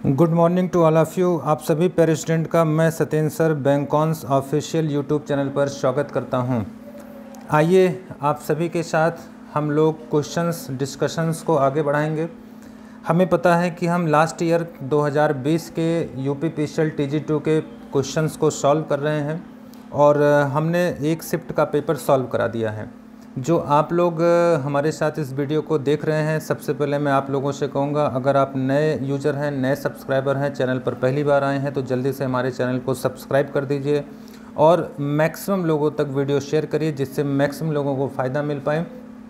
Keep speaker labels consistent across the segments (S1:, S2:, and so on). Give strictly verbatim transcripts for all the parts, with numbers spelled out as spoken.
S1: Good morning to all of you. आप सभी पेयर स्टूडेंट का मैं सत्येंद्र सर बैंकॉन्स ऑफिशियल यूट्यूब चैनल पर स्वागत करता हूं। आइए आप सभी के साथ हम लोग क्वेश्चंस डिस्कशंस को आगे बढ़ाएंगे। हमें पता है कि हम लास्ट ईयर दो हज़ार बीस के यूपी पीसीएल टीजी टू के क्वेश्चंस को सॉल्व कर रहे हैं और हमने एक शिफ्ट का पेपर सॉल्व करा दिया है। जो आप लोग हमारे साथ इस वीडियो को देख रहे हैं, सबसे पहले मैं आप लोगों से कहूँगा, अगर आप नए यूज़र हैं, नए सब्सक्राइबर हैं, चैनल पर पहली बार आए हैं तो जल्दी से हमारे चैनल को सब्सक्राइब कर दीजिए और मैक्सिमम लोगों तक वीडियो शेयर करिए जिससे मैक्सिमम लोगों को फ़ायदा मिल पाए।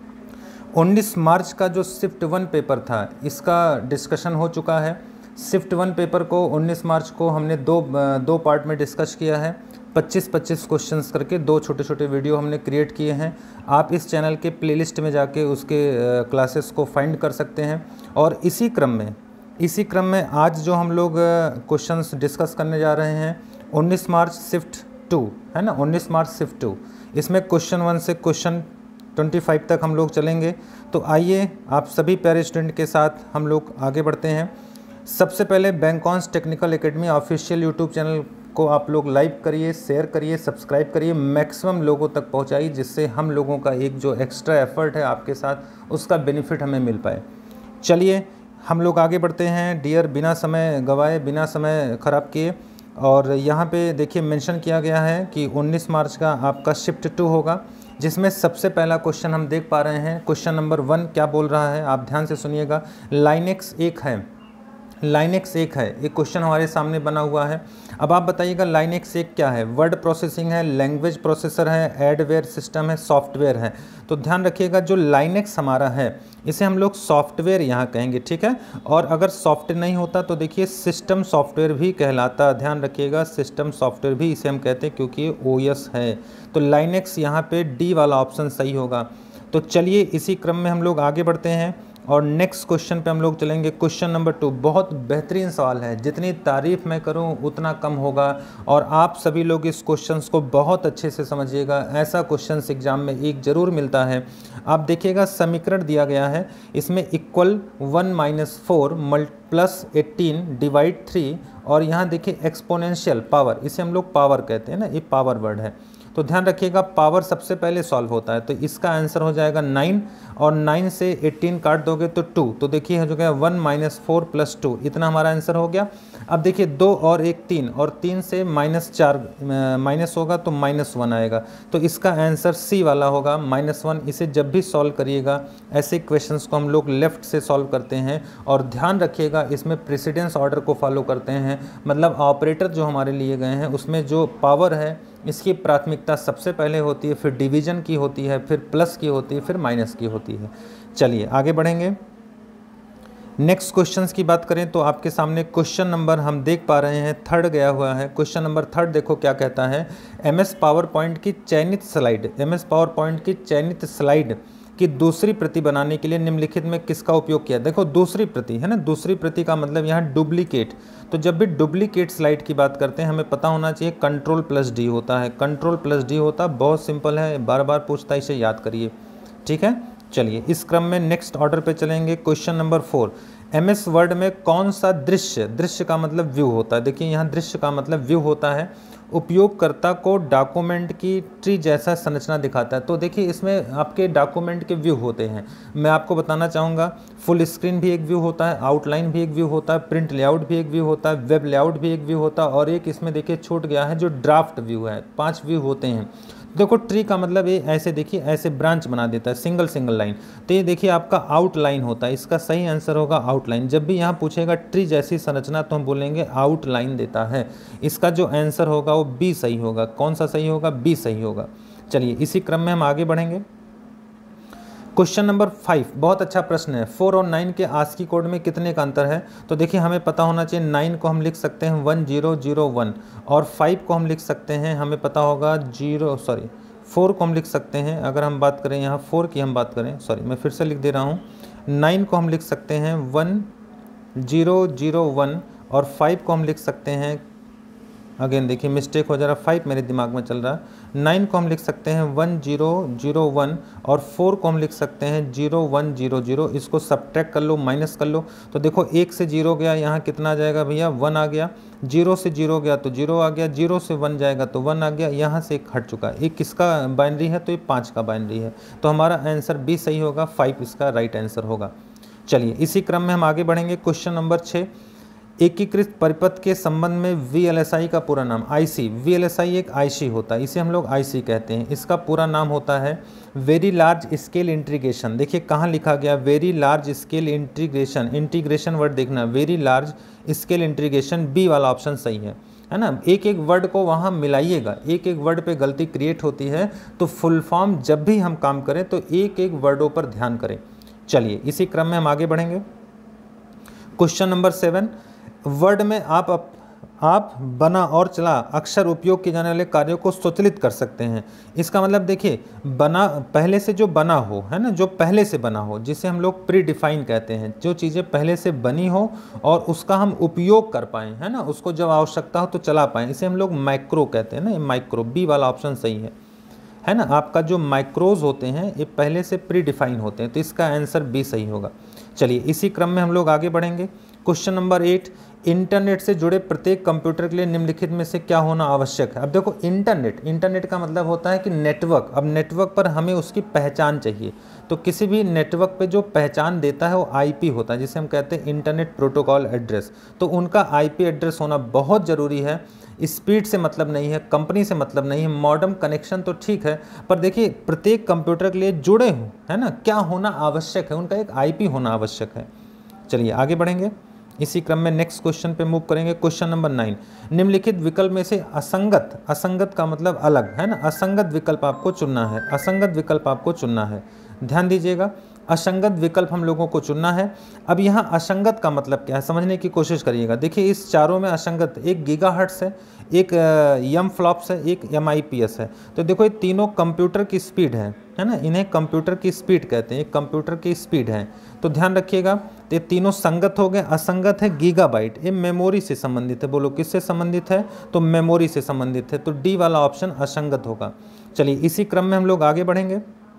S1: उन्नीस मार्च का जो शिफ्ट वन पेपर था इसका डिस्कशन हो चुका है। शिफ्ट वन पेपर को उन्नीस मार्च को हमने दो दो पार्ट में डिस्कस किया है। पच्चीस पच्चीस क्वेश्चंस करके दो छोटे छोटे वीडियो हमने क्रिएट किए हैं। आप इस चैनल के प्लेलिस्ट में जाके उसके क्लासेस को फाइंड कर सकते हैं। और इसी क्रम में इसी क्रम में आज जो हम लोग क्वेश्चंस डिस्कस करने जा रहे हैं, उन्नीस मार्च शिफ्ट टू है ना, उन्नीस मार्च शिफ्ट टू, इसमें क्वेश्चन वन से क्वेश्चन पच्चीस तक हम लोग चलेंगे। तो आइए आप सभी प्यारे स्टूडेंट के साथ हम लोग आगे बढ़ते हैं। सबसे पहले बैंकॉन्स technical academy official YouTube channel को आप लोग लाइक करिए, शेयर करिए, सब्सक्राइब करिए, मैक्सिमम लोगों तक पहुंचाइए जिससे हम लोगों का एक जो एक्स्ट्रा एफर्ट है आपके साथ उसका बेनिफिट हमें मिल पाए। चलिए हम लोग आगे बढ़ते हैं डियर, बिना समय गवाए, बिना समय ख़राब किए। और यहाँ पे देखिए मेंशन किया गया है कि उन्नीस मार्च का आपका शिफ्ट टू होगा, जिसमें सबसे पहला क्वेश्चन हम देख पा रहे हैं। क्वेश्चन नंबर वन क्या बोल रहा है, आप ध्यान से सुनिएगा। लाइनेक्स एक है, लाइनेक्स एक है, एक क्वेश्चन हमारे सामने बना हुआ है। अब आप बताइएगा लाइनेक्स एक क्या है। वर्ड प्रोसेसिंग है, लैंग्वेज प्रोसेसर है, एडवेयर सिस्टम है, सॉफ्टवेयर है। तो ध्यान रखिएगा जो लाइनेक्स हमारा है इसे हम लोग सॉफ्टवेयर यहाँ कहेंगे, ठीक है। और अगर सॉफ्टवेयर नहीं होता तो देखिए सिस्टम सॉफ्टवेयर भी कहलाता, ध्यान रखिएगा सिस्टम सॉफ्टवेयर भी इसे हम कहते हैं क्योंकि ये ओएस है। तो लाइनेक्स यहाँ पे डी वाला ऑप्शन सही होगा। तो चलिए इसी क्रम में हम लोग आगे बढ़ते हैं और नेक्स्ट क्वेश्चन पे हम लोग चलेंगे। क्वेश्चन नंबर टू बहुत बेहतरीन सवाल है, जितनी तारीफ़ मैं करूं उतना कम होगा और आप सभी लोग इस क्वेश्चंस को बहुत अच्छे से समझिएगा। ऐसा क्वेश्चंस एग्जाम में एक ज़रूर मिलता है। आप देखिएगा समीकरण दिया गया है, इसमें इक्वल वन माइनस फोर मल्ट प्लस एट्टीन डिवाइड थ्री और यहाँ देखिए एक्सपोनेंशियल पावर, इसे हम लोग पावर कहते हैं ना, ये पावर वर्ड है। तो ध्यान रखिएगा पावर सबसे पहले सॉल्व होता है, तो इसका आंसर हो जाएगा नाइन और नाइन से एट्टीन काट दोगे तो टू। तो देखिए हो गया one minus four plus two, इतना हमारा आंसर हो गया। अब देखिए दो और एक तीन, और तीन से माइनस चार माइनस होगा तो माइनस वन आएगा। तो इसका आंसर सी वाला होगा माइनस वन। इसे जब भी सॉल्व करिएगा ऐसे क्वेश्चंस को हम लोग लेफ़्ट से सॉल्व करते हैं और ध्यान रखिएगा इसमें प्रेसिडेंस ऑर्डर को फॉलो करते हैं। मतलब ऑपरेटर जो हमारे लिए गए हैं उसमें जो पावर है इसकी प्राथमिकता सबसे पहले होती है, फिर डिवीजन की होती है, फिर प्लस की होती है, फिर माइनस की होती है। चलिए आगे बढ़ेंगे। नेक्स्ट क्वेश्चंस की बात करें तो आपके सामने क्वेश्चन नंबर हम देख पा रहे हैं थर्ड गया हुआ है। क्वेश्चन नंबर थर्ड देखो क्या कहता है। एम एस पावर पॉइंट की चयनित slide, M S PowerPoint की चयनित स्लाइड कि दूसरी प्रति बनाने के लिए निम्नलिखित में किसका उपयोग किया। देखो दूसरी प्रति है ना, दूसरी प्रति का मतलब यहाँ डुप्लीकेट। तो जब भी डुप्लीकेट स्लाइड की बात करते हैं हमें पता होना चाहिए कंट्रोल प्लस डी होता है। कंट्रोल प्लस डी होता है, बहुत सिंपल है, बार बार पूछता है, इसे याद करिए, ठीक है। चलिए इस क्रम में नेक्स्ट ऑर्डर पे चलेंगे। Question number four, M S Word में कौन सा दृश्य, दृश्य का मतलब व्यू होता है। देखिए यहाँ दृश्य का मतलब व्यू होता है, उपयोगकर्ता को डॉक्यूमेंट की ट्री जैसा संरचना दिखाता है। तो देखिए इसमें आपके डॉक्यूमेंट के व्यू होते हैं। मैं आपको बताना चाहूँगा फुल स्क्रीन भी एक व्यू होता है, आउटलाइन भी एक व्यू होता है, प्रिंट लेआउट भी एक व्यू होता है, वेब लेआउट भी एक व्यू होता है और एक इसमें देखिए छूट गया है जो ड्राफ्ट व्यू है। पांच व्यू होते हैं। देखो ट्री का मतलब ये ऐसे देखिए ऐसे ब्रांच बना देता है, सिंगल सिंगल लाइन। तो ये देखिए आपका आउटलाइन होता है, इसका सही आंसर होगा आउटलाइन। जब भी यहाँ पूछेगा ट्री जैसी संरचना तो हम बोलेंगे आउटलाइन देता है। इसका जो आंसर होगा वो बी सही होगा। कौन सा सही होगा, बी सही होगा। चलिए इसी क्रम में हम आगे बढ़ेंगे। क्वेश्चन नंबर फाइव बहुत अच्छा प्रश्न है। फोर और नाइन के आस्की कोड में कितने का अंतर है। तो देखिए हमें पता होना चाहिए नाइन को हम लिख सकते हैं वन जीरो जीरो वन और फाइव को हम लिख सकते हैं, हमें पता होगा जीरो सॉरी फोर को हम लिख सकते हैं। अगर हम बात करें यहाँ फोर की हम बात करें, सॉरी मैं फिर से लिख दे रहा हूँ, नाइन को हम लिख सकते हैं वन जीरो जीरो वन और फाइव को हम लिख सकते हैं अगेन देखिए मिस्टेक हो जा रहा है, फाइव मेरे दिमाग में चल रहा है। नाइन को हम लिख सकते हैं वन जीरो जीरो वन और फोर को हम लिख सकते हैं जीरो वन जीरो जीरो। इसको सब्ट्रैक्ट कर लो, माइनस कर लो, तो देखो एक से जीरो गया, यहाँ कितना आ जाएगा भैया, वन आ गया। जीरो से जीरो गया तो जीरो आ गया, जीरो से वन जाएगा तो वन आ गया, यहाँ से एक हट चुका है। एक किसका बाइनरी है, तो ये पाँच का बाइनरी है, तो हमारा आंसर बी सही होगा, फाइव इसका राइट आंसर होगा। चलिए इसी क्रम में हम आगे बढ़ेंगे। क्वेश्चन नंबर छः, एकीकृत परिपथ के संबंध में वी एल एस आई का पूरा नाम। IC, V L S I एक आईसी होता है, इसे हम लोग आईसी कहते हैं। इसका पूरा नाम होता है वेरी लार्ज स्केल इंटीग्रेशन। देखिए कहाँ लिखा गया, very large scale integration. Integration word देखना, very large scale integration, B वाला ऑप्शन सही है, है ना। एक एक वर्ड को वहाँ मिलाइएगा, एक एक वर्ड पे गलती क्रिएट होती है, तो फुल फॉर्म जब भी हम काम करें तो एक एक वर्डों पर ध्यान करें। चलिए इसी क्रम में हम आगे बढ़ेंगे। क्वेश्चन नंबर सेवन, वर्ड में आप अप, आप बना और चला अक्सर उपयोग किए जाने वाले कार्यों को स्वचालित कर सकते हैं। इसका मतलब देखिए, बना पहले से जो बना हो, है ना, जो पहले से बना हो, जिसे हम लोग प्री डिफाइन कहते हैं, जो चीज़ें पहले से बनी हो और उसका हम उपयोग कर पाएँ, है ना, उसको जब आवश्यकता हो तो चला पाएँ, इसे हम लोग माइक्रो कहते हैं ना। माइक्रो, बी वाला ऑप्शन सही है, है ना। आपका जो माइक्रोज होते हैं ये पहले से प्री डिफाइन होते हैं, तो इसका आंसर बी सही होगा। चलिए इसी क्रम में हम लोग आगे बढ़ेंगे। क्वेश्चन नंबर एट, इंटरनेट से जुड़े प्रत्येक कंप्यूटर के लिए निम्नलिखित में से क्या होना आवश्यक है। अब देखो इंटरनेट, इंटरनेट का मतलब होता है कि नेटवर्क। अब नेटवर्क पर हमें उसकी पहचान चाहिए, तो किसी भी नेटवर्क पे जो पहचान देता है वो आईपी होता है, जिसे हम कहते हैं इंटरनेट प्रोटोकॉल एड्रेस। तो उनका आईपी एड्रेस होना बहुत ज़रूरी है। स्पीड से मतलब नहीं है, कंपनी से मतलब नहीं है, मॉडेम कनेक्शन तो ठीक है, पर देखिए प्रत्येक कंप्यूटर के लिए जुड़े हों, है ना, क्या होना आवश्यक है, उनका एक आईपी होना आवश्यक है। चलिए आगे बढ़ेंगे। इसी क्रम में नेक्स्ट क्वेश्चन पे मूव करेंगे। क्वेश्चन नंबर नाइन, निम्नलिखित विकल्प में से असंगत, असंगत का मतलब अलग, है ना, असंगत विकल्प आपको चुनना है, असंगत विकल्प आपको चुनना है। ध्यान दीजिएगा, असंगत विकल्प हम लोगों को चुनना है। अब यहाँ असंगत का मतलब क्या है समझने की कोशिश करिएगा। देखिए इस चारों में असंगत, एक गीगाहर्ट्ज़ है, एक एम फ्लॉप्स है, एक एम आई पी एस है। तो देखो ये तीनों कंप्यूटर की स्पीड है, है ना, इन्हें कंप्यूटर की स्पीड कहते हैं, कंप्यूटर की स्पीड है। तो ध्यान रखिएगा, तो ये तीनों संगत हो गए। असंगत है गीगाबाइट, ये मेमोरी से संबंधित है। बोलो किससे संबंधित है, तो मेमोरी से संबंधित है, तो डी वाला ऑप्शन असंगत होगा। चलिए इसी क्रम में हम लोग आगे बढ़ेंगे।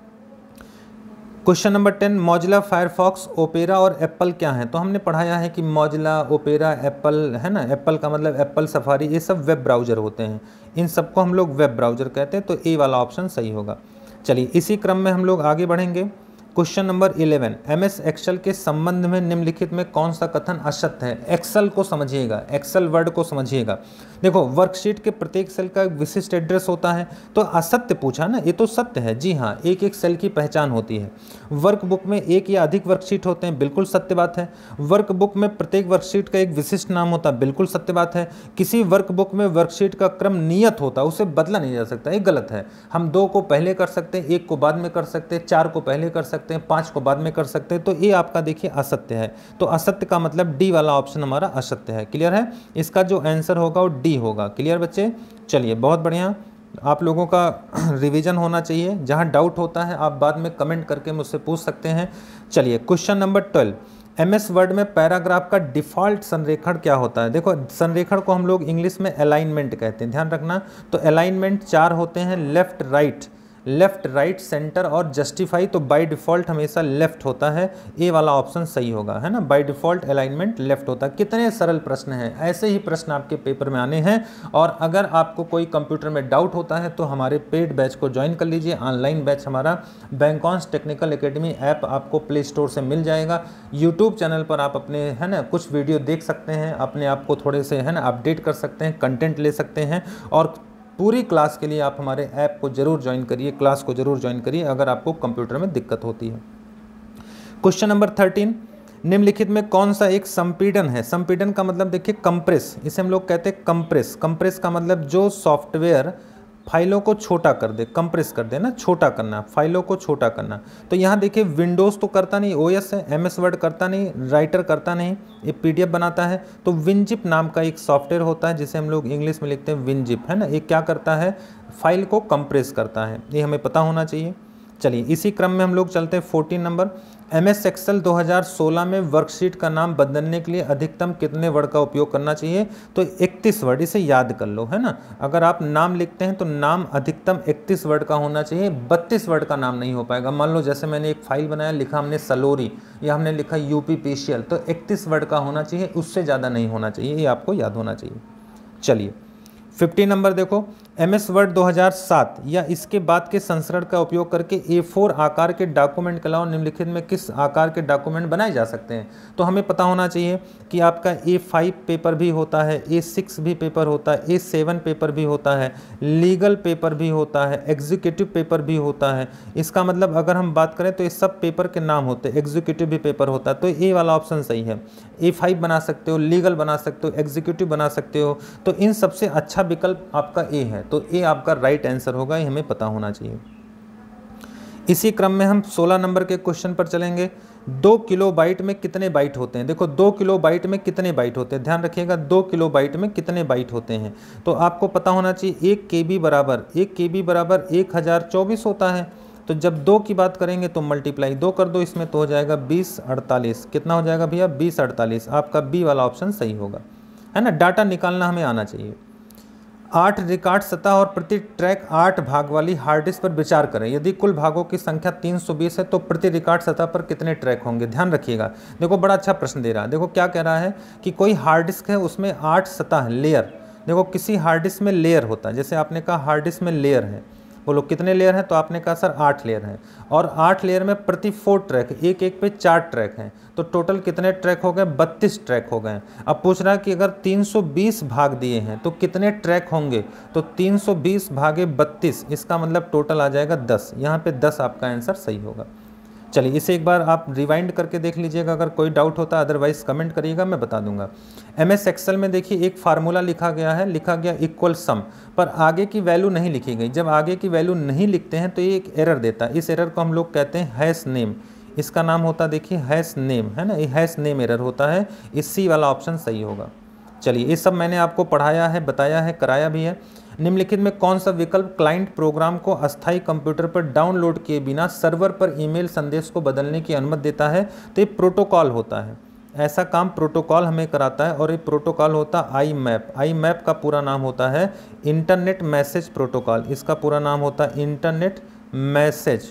S1: Question number ten, Mozilla, Firefox, Opera और एप्पल क्या है। तो हमने पढ़ाया है कि मौजिला, ओपेरा, एप्पल, है ना, एप्पल का मतलब एप्पल सफारी, ये सब वेब ब्राउज़र होते हैं, इन सबको हम लोग वेब ब्राउज़र कहते हैं, तो ए वाला ऑप्शन सही होगा। चलिए इसी क्रम में हम लोग आगे बढ़ेंगे। Question number eleven, M S Excel के संबंध में निम्नलिखित में कौन सा कथन असत्य है। एक्सेल को समझिएगा, एक्सेल वर्ड को समझिएगा। देखो वर्कशीट के प्रत्येक सेल का एक विशिष्ट एड्रेस होता है, तो असत्य पूछा ना, ये तो सत्य है। जी हाँ, एक एक सेल की पहचान होती है। वर्कबुक में एक या अधिक वर्कशीट होते हैं, बिल्कुल सत्य बात है। वर्कबुक में प्रत्येक वर्कशीट का एक विशिष्ट नाम होता है, बिल्कुल सत्य बात है। किसी वर्कबुक में वर्कशीट का क्रम नियत होता है, उसे बदला नहीं जा सकता, ये गलत है। हम दो को पहले कर सकते हैं, एक को बाद में कर सकते हैं, चार को पहले कर सकते हैं, पाँच को बाद में कर सकते हैं, तो ये आपका देखिए असत्य है। तो असत्य का मतलब डी वाला ऑप्शन हमारा असत्य है। क्लियर है, इसका जो आंसर होगा वो डी होगा। क्लियर बच्चे, चलिए बहुत बढ़िया। आप लोगों का रिवीजन होना चाहिए, जहाँ डाउट होता है आप बाद में कमेंट करके मुझसे पूछ सकते हैं। चलिए question number twelve, M S Word में पैराग्राफ का डिफ़ॉल्ट संरेखण क्या होता है। देखो संरेखण को हम लोग इंग्लिश में अलाइनमेंट कहते हैं, ध्यान रखना। तो अलाइनमेंट चार होते हैं, left right, left right, centre और जस्टिफाई। तो बाय डिफ़ॉल्ट हमेशा लेफ्ट होता है, ए वाला ऑप्शन सही होगा, है ना। बाय डिफ़ॉल्ट अलाइनमेंट लेफ्ट होता है। कितने सरल प्रश्न हैं, ऐसे ही प्रश्न आपके पेपर में आने हैं। और अगर आपको कोई कंप्यूटर में डाउट होता है तो हमारे पेड बैच को ज्वाइन कर लीजिए। ऑनलाइन बैच हमारा बैंकॉन्स टेक्निकल एकेडमी ऐप आपको प्ले स्टोर से मिल जाएगा। यूट्यूब चैनल पर आप अपने, है ना, कुछ वीडियो देख सकते हैं, अपने आप को थोड़े से, है ना, अपडेट कर सकते हैं, कंटेंट ले सकते हैं। और पूरी क्लास के लिए आप हमारे ऐप को जरूर ज्वाइन करिए, क्लास को जरूर ज्वाइन करिए अगर आपको कंप्यूटर में दिक्कत होती है। क्वेश्चन नंबर थर्टीन, निम्नलिखित में कौन सा एक संपीड़न है। संपीड़न का मतलब देखिए कंप्रेस, इसे हम लोग कहते हैं कंप्रेस। कंप्रेस का मतलब जो सॉफ्टवेयर फाइलों को छोटा कर दे, कंप्रेस कर दे ना, छोटा करना, फाइलों को छोटा करना। तो यहाँ देखिए विंडोज़ तो करता नहीं, ओएस है, एमएस वर्ड करता नहीं, राइटर करता नहीं, ये पीडीएफ बनाता है। तो विनजिप नाम का एक सॉफ्टवेयर होता है जिसे हम लोग इंग्लिश में लिखते हैं विनजिप, है ना। ये क्या करता है, फाइल को कंप्रेस करता है, ये हमें पता होना चाहिए। चलिए इसी क्रम में हम लोग चलते हैं fourteen number, M S Excel दो हज़ार सोलह में वर्कशीट का नाम बदलने के लिए अधिकतम कितने वर्ड का उपयोग करना चाहिए? तो इकतीस वर्ड, इसे याद कर लो, है ना। अगर आप नाम लिखते हैं तो नाम अधिकतम इकतीस वर्ड का होना चाहिए, बत्तीस वर्ड का नाम नहीं हो पाएगा। मान लो जैसे मैंने एक फाइल बनाया, लिखा हमने सलोरी या हमने लिखा यूपी पेशियल, तो इकतीस वर्ड का होना चाहिए, उससे ज़्यादा नहीं होना चाहिए, ये आपको याद होना चाहिए। चलिए फिफ्टी नंबर देखो, एम एस वर्ड दो हज़ार सात या इसके बाद के संस्करण का उपयोग करके ए फोर आकार के डॉक्यूमेंट के अलावा निम्नलिखित में किस आकार के डॉक्यूमेंट बनाए जा सकते हैं? तो हमें पता होना चाहिए कि आपका ए फाइव पेपर भी होता है, ए सिक्स भी पेपर होता है, ए सेवन पेपर भी होता है, लीगल पेपर भी होता है, एग्जीक्यूटिव पेपर भी होता है। इसका मतलब अगर हम बात करें तो ये सब पेपर के नाम होते हैं, एग्जीक्यूटिव भी पेपर होता है, तो ए वाला ऑप्शन सही है। ए फाइव बना सकते हो, लीगल बना सकते हो, एग्जीक्यूटिव बना सकते हो, तो इन सबसे अच्छा विकल्प आपका ए है, तो ए आपका राइट आंसर होगा, ये हमें पता होना चाहिए। इसी क्रम में हम सोलह नंबर के क्वेश्चन पर चलेंगे। दो किलो बाइट में कितने बाइट होते हैं? देखो दो किलो बाइट में कितने बाइट होते हैं, ध्यान रखिएगा, दो किलो बाइट में कितने बाइट होते हैं। तो आपको पता होना चाहिए एक के बी बराबर एक के बी बराबर एक हज़ार चौबीस होता है। तो जब दो की बात करेंगे तो मल्टीप्लाई दो कर दो इसमें, तो हो जाएगा बीस अड़तालीस। कितना हो जाएगा भैया? बीस अड़तालीस। आपका बी वाला ऑप्शन सही होगा, है ना। डाटा निकालना हमें आना चाहिए। आठ रिकॉर्ड सतह और प्रति ट्रैक आठ भाग वाली हार्ड डिस्क पर विचार करें। यदि कुल भागों की संख्या तीन सौ बीस है तो प्रति रिकॉर्ड सतह पर कितने ट्रैक होंगे? ध्यान रखिएगा, देखो बड़ा अच्छा प्रश्न दे रहा है। देखो क्या कह रहा है कि कोई हार्ड डिस्क है, उसमें आठ सतह लेयर। देखो किसी हार्ड डिस्क में लेयर होता है, जैसे आपने कहा हार्ड डिस्क में लेयर है, बोलो कितने लेयर हैं? तो आपने कहा सर आठ लेयर हैं, और आठ लेयर में प्रति फोर ट्रैक, एक एक पे चार ट्रैक हैं, तो टोटल कितने ट्रैक हो गए? बत्तीस ट्रैक हो गए। अब पूछ रहा है कि अगर तीन सौ बीस भाग दिए हैं तो कितने ट्रैक होंगे? तो तीन सौ बीस भागे बत्तीस, इसका मतलब टोटल आ जाएगा दस। यहाँ पे दस आपका आंसर सही होगा। चलिए इसे एक बार आप रिवाइंड करके देख लीजिएगा, अगर कोई डाउट होता है, अदरवाइज कमेंट करिएगा, मैं बता दूंगा। एम एस एक्सेल में देखिए एक फार्मूला लिखा गया है, लिखा गया इक्वल सम, पर आगे की वैल्यू नहीं लिखी गई। जब आगे की वैल्यू नहीं लिखते हैं तो ये एक एरर देता है। इस एरर को हम लोग कहते हैं हैश नेम। इसका नाम होता है देखिए हैश नेम, है ना, ये हैश नेम एरर होता है। इस सी वाला ऑप्शन सही होगा। चलिए ये सब मैंने आपको पढ़ाया है, बताया है, कराया भी है। निम्नलिखित में कौन सा विकल्प क्लाइंट प्रोग्राम को अस्थायी कंप्यूटर पर डाउनलोड किए बिना सर्वर पर ईमेल संदेश को बदलने की अनुमति देता है? तो ये प्रोटोकॉल होता है। ऐसा काम प्रोटोकॉल हमें कराता है, और ये प्रोटोकॉल होता है आई मैप। आई मैप का पूरा नाम होता है इंटरनेट मैसेज प्रोटोकॉल। इसका पूरा नाम होता है internet message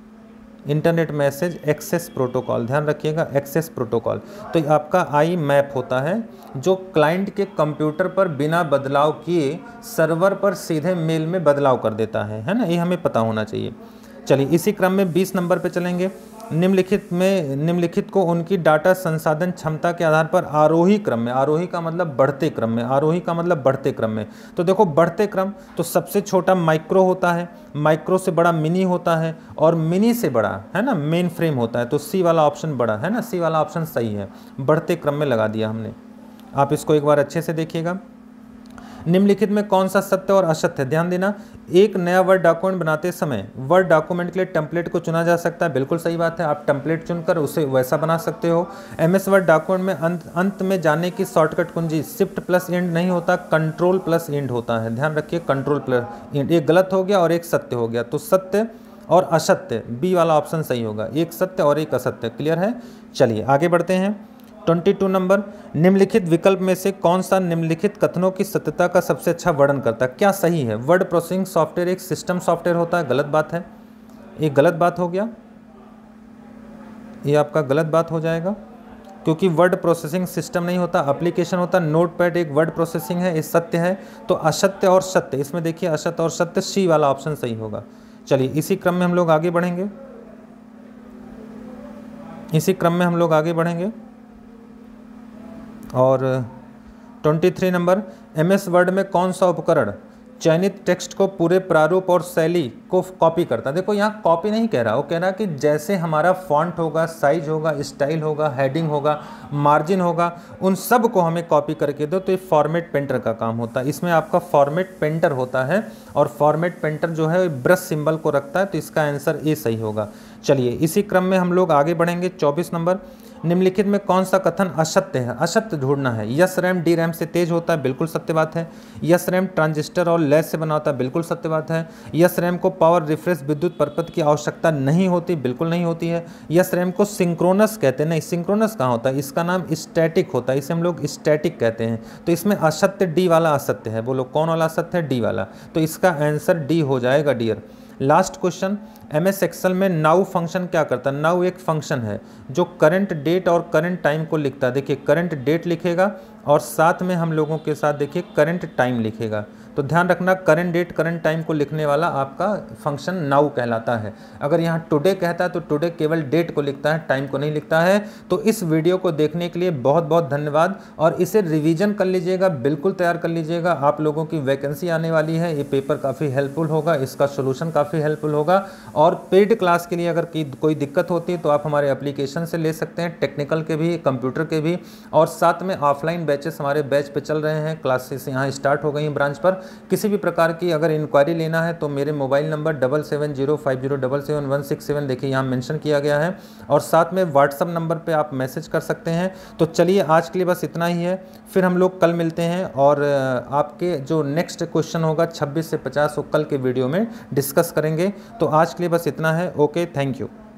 S1: internet message access protocol. ध्यान रखिएगा, एक्सेस प्रोटोकॉल। तो आपका आई मैप होता है जो क्लाइंट के कंप्यूटर पर बिना बदलाव किए सर्वर पर सीधे मेल में बदलाव कर देता है, है ना, ये हमें पता होना चाहिए। चलिए इसी क्रम में बीस नंबर पे चलेंगे। निम्नलिखित में निम्नलिखित को उनकी डाटा संसाधन क्षमता के आधार पर आरोही क्रम में, आरोही का मतलब बढ़ते क्रम में, आरोही का मतलब बढ़ते क्रम में। तो देखो बढ़ते क्रम, तो सबसे छोटा माइक्रो होता है, माइक्रो से बड़ा मिनी होता है, और मिनी से बड़ा, है ना, मेन फ्रेम होता है। तो सी वाला ऑप्शन बड़ा है ना, सी वाला ऑप्शन सही है, बढ़ते क्रम में लगा दिया हमने। आप इसको एक बार अच्छे से देखिएगा। निम्नलिखित में कौन सा सत्य और असत्य है? ध्यान देना, एक नया वर्ड डॉक्यूमेंट बनाते समय वर्ड डॉक्यूमेंट के लिए टेम्पलेट को चुना जा सकता है। बिल्कुल सही बात है, आप टेम्पलेट चुनकर उसे वैसा बना सकते हो। एमएस वर्ड डॉक्यूमेंट में अंत अंत में जाने की शॉर्टकट कुंजी शिफ्ट प्लस एंड नहीं होता, कंट्रोल प्लस एंड होता है। ध्यान रखिए, कंट्रोल प्लस एंड। एक गलत हो गया और एक सत्य हो गया, तो सत्य और असत्य, बी वाला ऑप्शन सही होगा। एक सत्य और एक असत्य, क्लियर है। चलिए आगे बढ़ते हैं। बाईस नंबर, निम्नलिखित विकल्प में से कौन सा निम्नलिखित कथनों की सत्यता का सबसे अच्छा वर्णन करता है? क्या सही है? वर्ड प्रोसेसिंग सॉफ्टवेयर एक सिस्टम सॉफ्टवेयर होता है, गलत बात है, ये गलत बात हो गया, ये आपका गलत बात हो जाएगा, क्योंकि वर्ड प्रोसेसिंग सिस्टम नहीं होता, एप्लीकेशन होता। नोटपैड एक वर्ड प्रोसेसिंग है, ये सत्य है। तो असत्य और सत्य, इसमें देखिए असत्य और सत्य, सी वाला ऑप्शन सही होगा। चलिए इसी क्रम में हम लोग आगे बढ़ेंगे, इसी क्रम में हम लोग आगे बढ़ेंगे और तेईस नंबर, एमएस वर्ड में कौन सा उपकरण चयनित टेक्स्ट को पूरे प्रारूप और शैली को कॉपी करता है? देखो यहाँ कॉपी नहीं कह रहा, वो कह रहा है कि जैसे हमारा फॉन्ट होगा, साइज होगा, स्टाइल होगा, हेडिंग होगा, मार्जिन होगा, उन सब को हमें कॉपी करके दो। तो ये फॉर्मेट पेंटर का काम होता है। इसमें आपका फॉर्मेट पेंटर होता है, और फॉर्मेट पेंटर जो है ब्रश सिंबल को रखता है, तो इसका आंसर ए सही होगा। चलिए इसी क्रम में हम लोग आगे बढ़ेंगे। चौबीस नंबर, निम्नलिखित में कौन सा कथन असत्य है? असत्य ढूंढना है। यस रैम डी रैम से तेज होता है, बिल्कुल सत्य बात है। यस रैम ट्रांजिस्टर और लैच से बना होता है, बिल्कुल सत्य बात है। यस रैम को पावर रिफ्रेश विद्युत परपथ की आवश्यकता नहीं होती, बिल्कुल नहीं होती है। यस रैम को सिंक्रोनस कहते हैं, नहीं सिंक्रोनस कहाँ होता है, इसका नाम स्टैटिक होता है, इसे हम लोग स्टैटिक कहते हैं। तो इसमें असत्य डी वाला असत्य है। बोलो कौन वाला असत्य है? डी वाला। तो इसका आंसर डी हो जाएगा dear. Last question, M S Excel में नाउ फंक्शन क्या करता है? नाउ एक फंक्शन है जो करंट डेट और करंट टाइम को लिखता है। देखिए करंट डेट लिखेगा और साथ में हम लोगों के साथ देखिए करंट टाइम लिखेगा। तो ध्यान रखना करंट डेट करंट टाइम को लिखने वाला आपका फंक्शन नाउ कहलाता है। अगर यहाँ टुडे कहता है तो टुडे केवल डेट को लिखता है, टाइम को नहीं लिखता है। तो इस वीडियो को देखने के लिए बहुत बहुत धन्यवाद और इसे रिवीजन कर लीजिएगा, बिल्कुल तैयार कर लीजिएगा। आप लोगों की वैकेंसी आने वाली है, ये पेपर काफ़ी हेल्पफुल होगा, इसका सोल्यूशन काफ़ी हेल्पफुल होगा। और पेड क्लास के लिए अगर कोई दिक्कत होती है तो आप हमारे एप्लीकेशन से ले सकते हैं, टेक्निकल के भी, कंप्यूटर के भी। और साथ में ऑफलाइन बैचेस हमारे बैच पे चल रहे हैं, क्लासेस यहाँ स्टार्ट हो गई हैं ब्रांच पर। किसी भी प्रकार की अगर इंक्वायरी लेना है तो मेरे mobile number double seven zero five zero double seven one six seven देखिए यहाँ मेंशन किया गया है, और साथ में व्हाट्सअप नंबर पे आप मैसेज कर सकते हैं। तो चलिए आज के लिए बस इतना ही है, फिर हम लोग कल मिलते हैं और आपके जो नेक्स्ट क्वेश्चन होगा छब्बीस से पचास वो कल के वीडियो में डिस्कस करेंगे। तो आज के लिए बस इतना है। Okay, thank you.